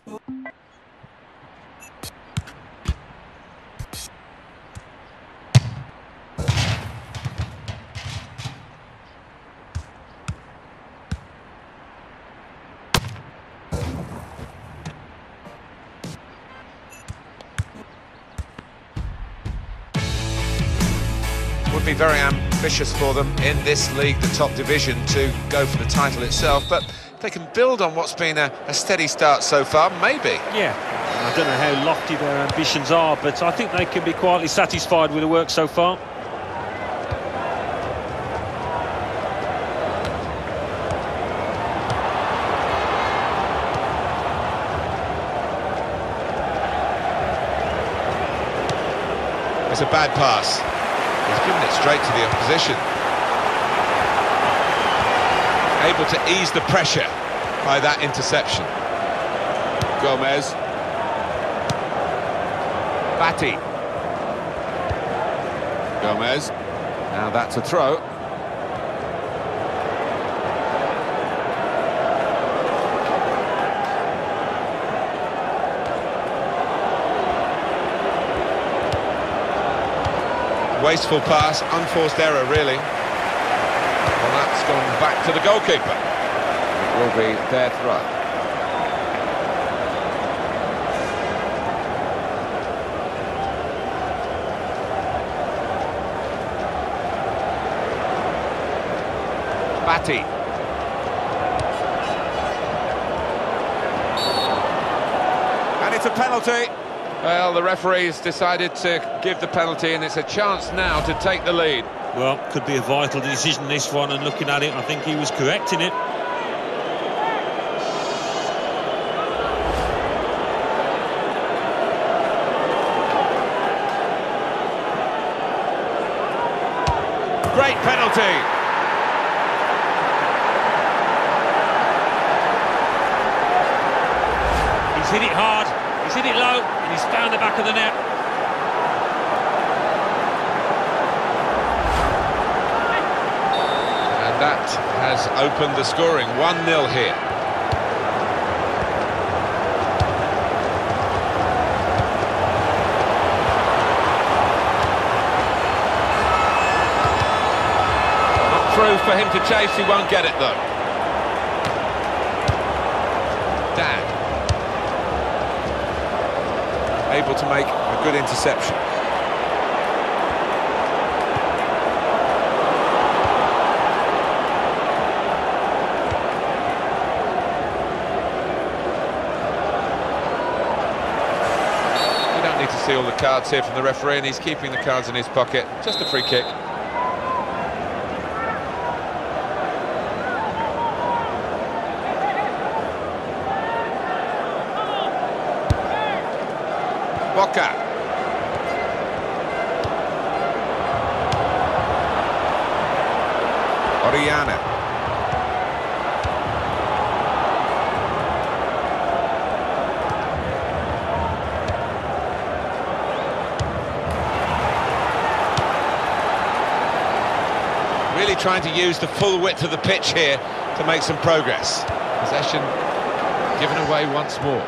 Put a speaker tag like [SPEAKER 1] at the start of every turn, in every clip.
[SPEAKER 1] Would be very ambitious for them in this league, the top division, to go for the title itself, but if they can build on what's been a steady start so far, maybe.
[SPEAKER 2] Yeah, I don't know how lofty their ambitions are, but I think they can be quietly satisfied with the work so far.
[SPEAKER 1] It's a bad pass. He's given it straight to the opposition. Able to ease the pressure by that interception. Gomez. Batty. Gomez. Now that's a throw. Wasteful pass, unforced error really. Well, that's gone back to the goalkeeper. It will be their throw. Batty. And it's a penalty. Well, the referee's decided to give the penalty, and it's a chance now to take the lead.
[SPEAKER 2] Well, could be a vital decision, this one, and looking at it, I think he was correct in it.
[SPEAKER 1] Great penalty.
[SPEAKER 2] He's hit it hard, he's hit it low, and he's found the back of the net.
[SPEAKER 1] And that has opened the scoring. 1-0 here. Not through for him to chase, he won't get it though. Dan. Able to make a good interception. We don't need to see all the cards here from the referee, and he's keeping the cards in his pocket. Just a free kick. Boca. Orellana. Really trying to use the full width of the pitch here to make some progress. Possession given away once more.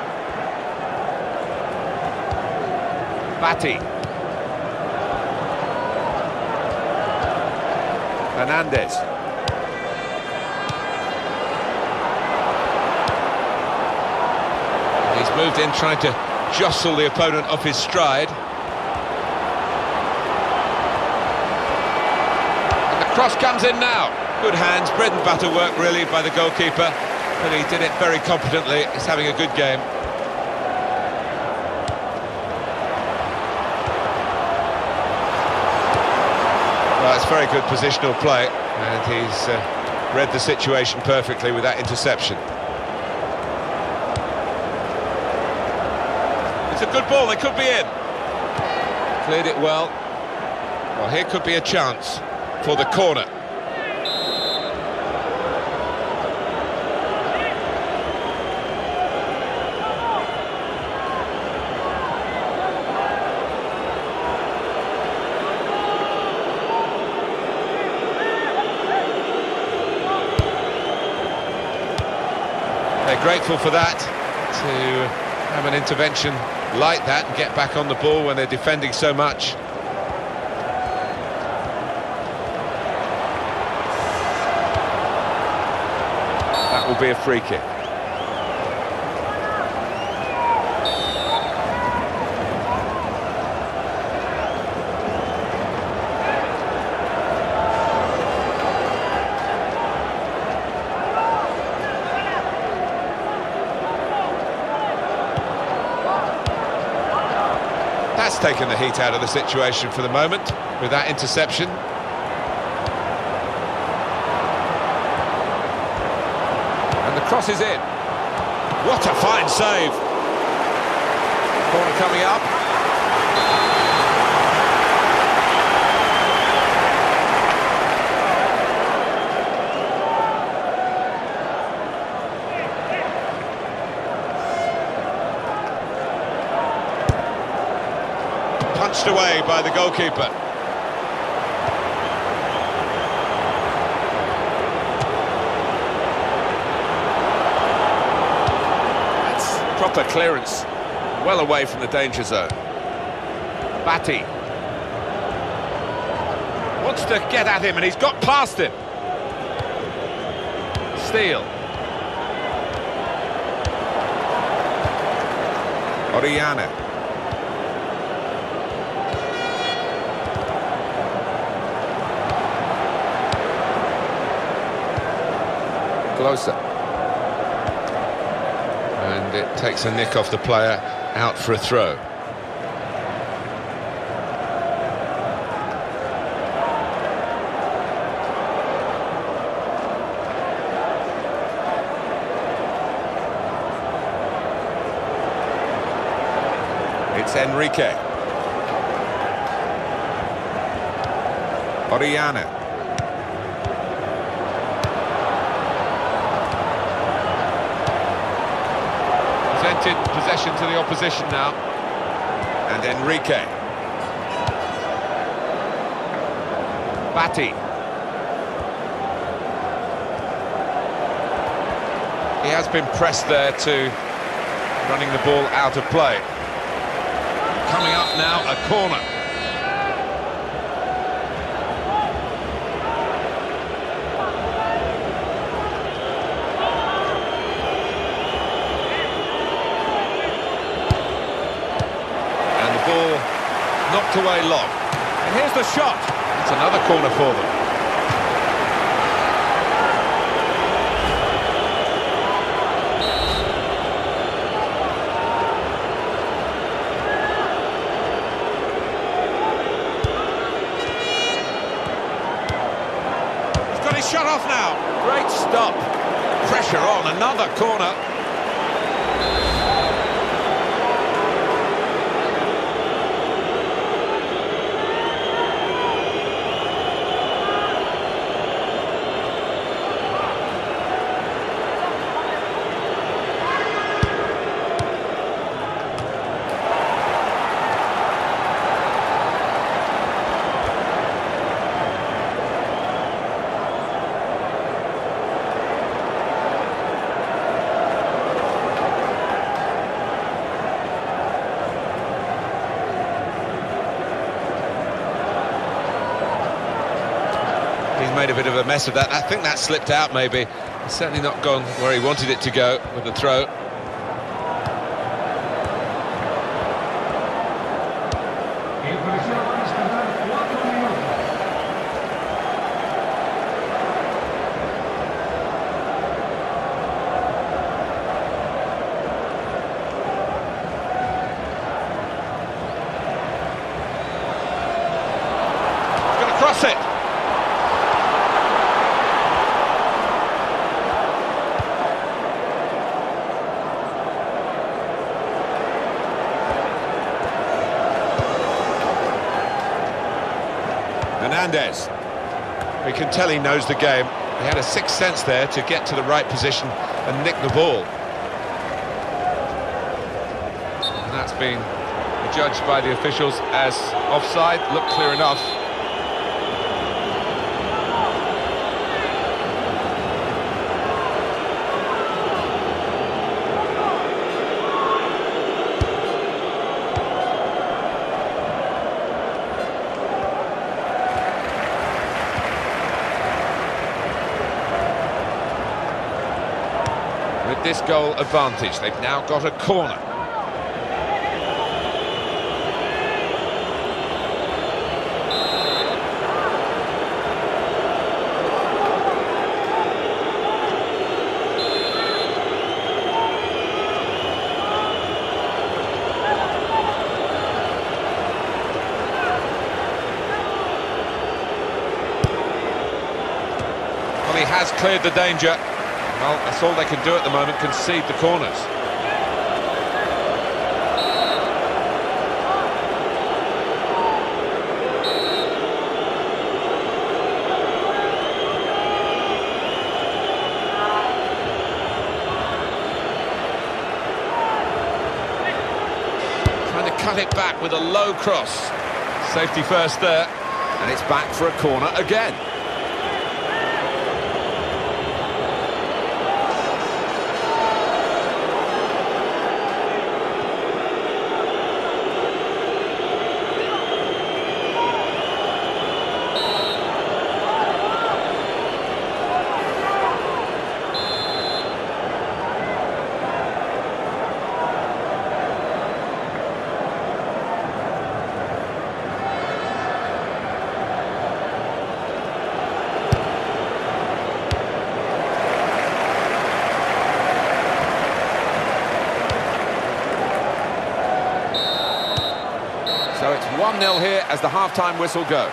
[SPEAKER 1] Batty. Hernandez. He's moved in, trying to jostle the opponent off his stride. And the cross comes in now. Good hands, bread and butter work really by the goalkeeper, but he did it very competently. He's having a good game. Well, it's very good positional play, and he's read the situation perfectly with that interception. It's a good ball, they could be in. Cleared it well. Well, here could be a chance for the corner. They're grateful for that, to have an intervention like that and get back on the ball when they're defending so much. That will be a free kick. That's taken the heat out of the situation for the moment with that interception. And the cross is in. What a fine save. Corner coming up. Punched away by the goalkeeper. That's proper clearance, well away from the danger zone. Batty wants to get at him and he's got past him. Steele. Orellana. Closer. And it takes a nick off the player, out for a throw. It's Enrique. Orellana. Possession to the opposition now, and Enrique. Batty. He has been pressed there to running the ball out of play. Coming up now, a corner. Knocked away long. And here's the shot. It's another corner for them. He's got his shot off now. Great stop. Pressure on, another corner. He's made a bit of a mess of that. I think that slipped out maybe. It's certainly not gone where he wanted it to go with the throw. He's going to cross it. Hernandez. We can tell he knows the game. He had a sixth sense there to get to the right position and nick the ball. And that's been judged by the officials as offside. Looked clear enough. this goal advantage. They've now got a corner. He has cleared the danger. Well, that's all they can do at the moment, concede the corners. Trying to cut it back with a low cross. Safety first there, and it's back for a corner again. So it's 1-0 here as the half-time whistle goes.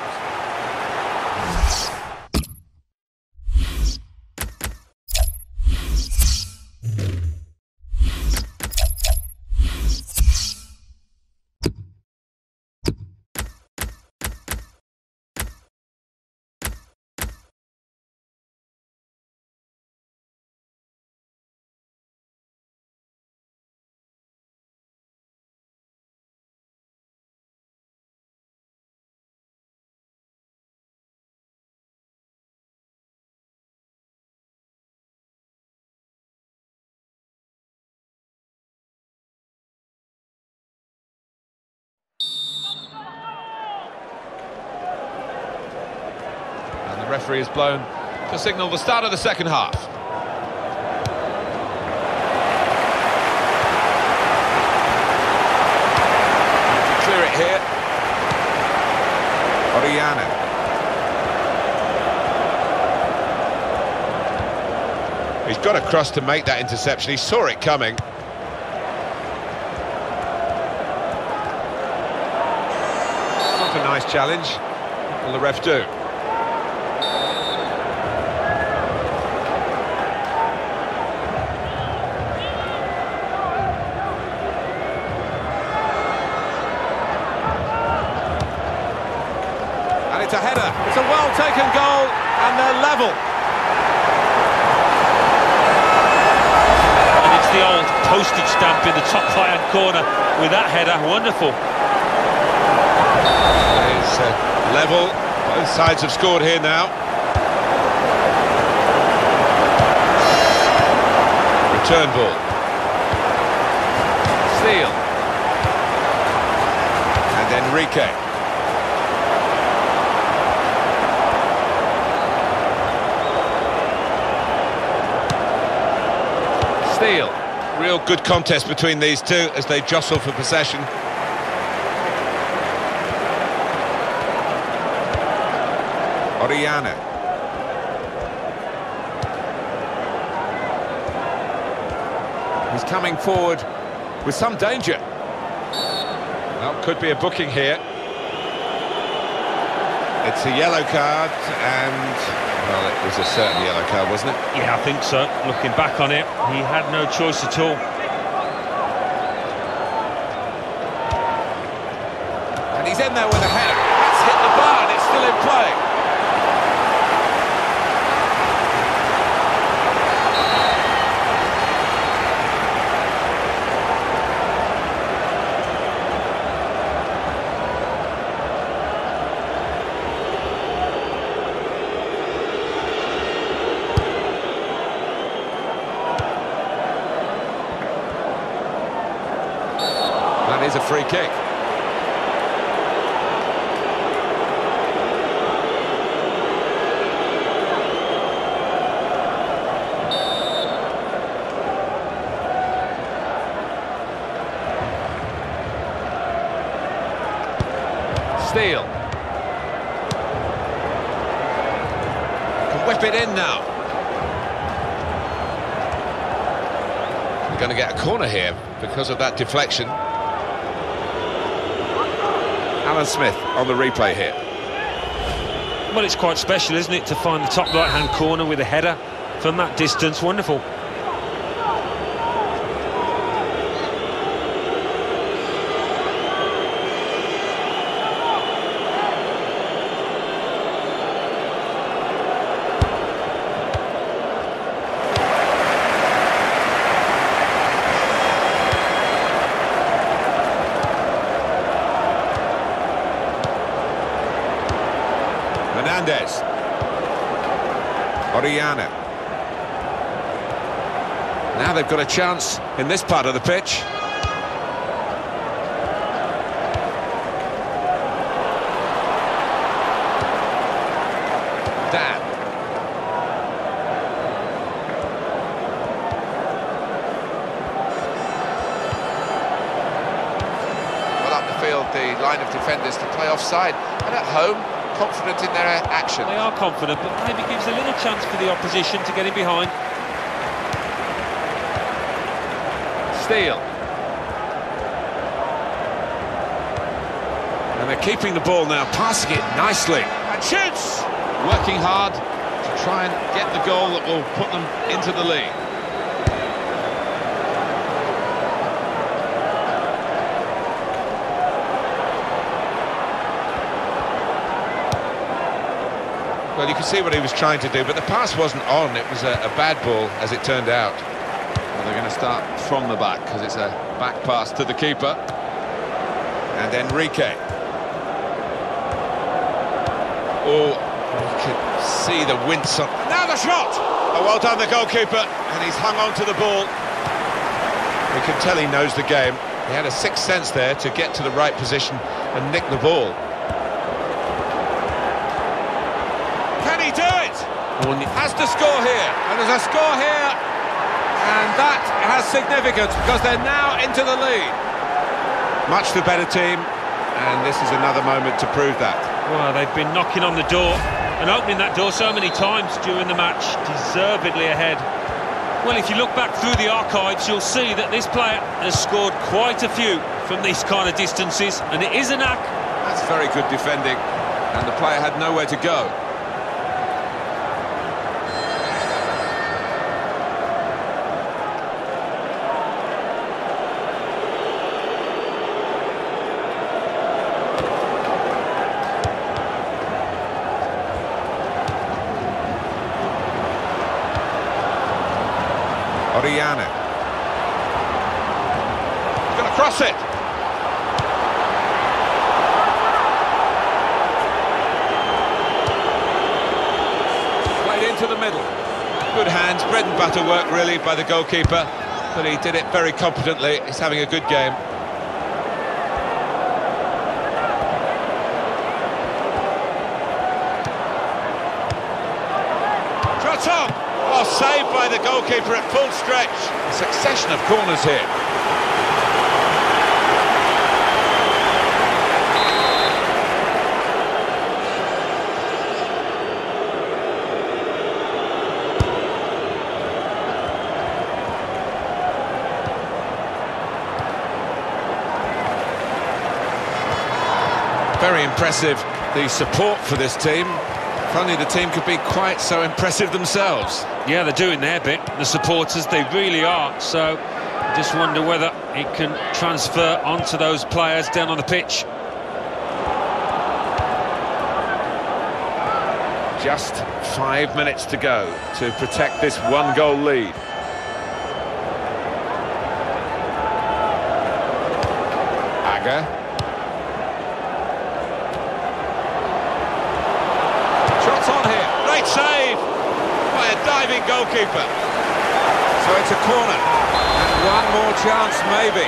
[SPEAKER 1] The referee has blown to signal the start of the second half. Clear it here. Orellana. He's got across to make that interception. He saw it coming. Not a nice challenge. What will the ref do? It's a header. It's a well-taken goal, and they're level.
[SPEAKER 2] And it's the old postage stamp in the top right-hand corner with that header. Wonderful.
[SPEAKER 1] It's level. Both sides have scored here now. Return ball. Steele. And Enrique. Steele. Real good contest between these two as they jostle for possession. Orellana. He's coming forward with some danger. Well, could be a booking here. It's a yellow card and... well, it was a certain yellow card, wasn't it?
[SPEAKER 2] Yeah, I think so. Looking back on it, he had no choice at all.
[SPEAKER 1] And he's in there with a header. That's hit the bar and it's still in play. That is a free kick. Steele. Can whip it in now. We're going to get a corner here because of that deflection. Alan Smith on the replay here.
[SPEAKER 2] Well, it's quite special, isn't it, to find the top right-hand corner with a header from that distance. Wonderful.
[SPEAKER 1] Hernandez. Orellana. Now they've got a chance in this part of the pitch. Dan. Well, up the field, the line of defenders to play offside, and at home, confident in their action.
[SPEAKER 2] They are confident, but maybe gives a little chance for the opposition to get in behind.
[SPEAKER 1] Steele. And they're keeping the ball now, passing it nicely. And shoots! Working hard to try and get the goal that will put them into the lead. Well, you can see what he was trying to do, but the pass wasn't on. It was a bad ball, as it turned out. Well, they're going to start from the back, because it's a back pass to the keeper. And Enrique. Oh, you can see the wince on. Now the shot! Oh, well done, the goalkeeper. And he's hung on to the ball. You can tell he knows the game. He had a sixth sense there to get to the right position and nick the ball. Has to score here, and there's a score here, and that has significance because they're now into the lead. Much the better team, and this is another moment to prove that.
[SPEAKER 2] Well, they've been knocking on the door and opening that door so many times during the match, deservedly ahead. Well, if you look back through the archives, you'll see that this player has scored quite a few from these kind of distances, and it is a knack.
[SPEAKER 1] That's very good defending, and the player had nowhere to go. Orellana. He's going to cross it. Played into the middle. Good hands, bread and butter work really by the goalkeeper, but he did it very competently. He's having a good game. Troton! Oh, saved by the goalkeeper at full stretch. A succession of corners here. Very impressive, the support for this team. If only the team could be quite so impressive themselves.
[SPEAKER 2] Yeah, they're doing their bit, the supporters, they really are. So, I just wonder whether it can transfer onto those players down on the pitch.
[SPEAKER 1] Just 5 minutes to go to protect this one-goal lead. Aga. Shots on here, great save by a diving goalkeeper. So it's a corner, and one more chance maybe.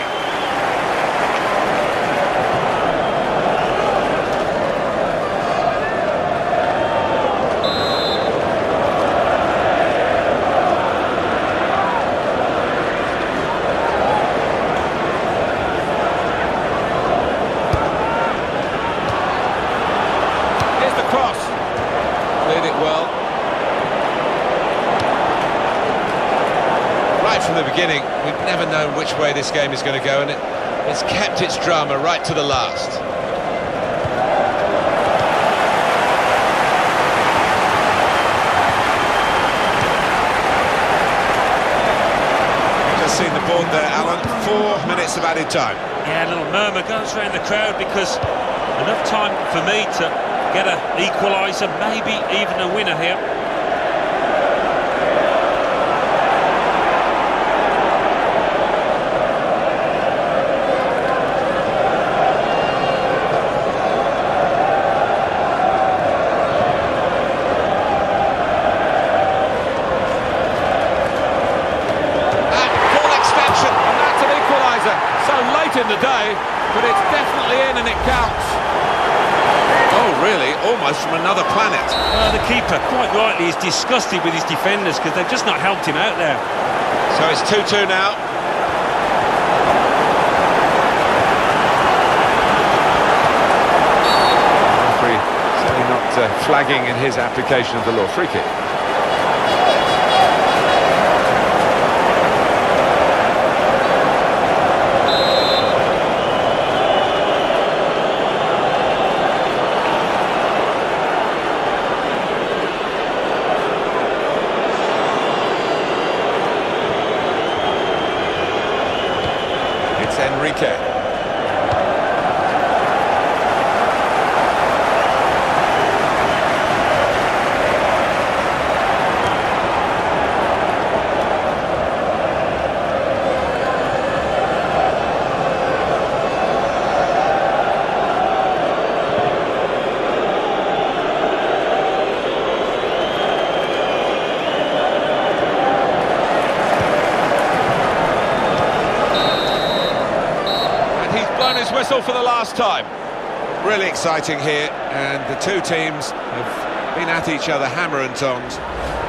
[SPEAKER 1] never known which way this game is going to go, and it's kept its drama right to the last. Just seen the board there, Alan. 4 minutes of added time.
[SPEAKER 2] Yeah, a little murmur goes around the crowd because enough time for me to get an equaliser, maybe even a winner here.
[SPEAKER 1] In the day, but it's definitely in and it counts. Oh, really? Almost from another planet.
[SPEAKER 2] The keeper, quite rightly, is disgusted with his defenders because they've just not helped him out there.
[SPEAKER 1] So it's 2-2 now. Referee certainly not flagging in his application of the law. Free kick. Enrique. Whistle for the last time. Really exciting here, and the two teams have been at each other hammer and tongs.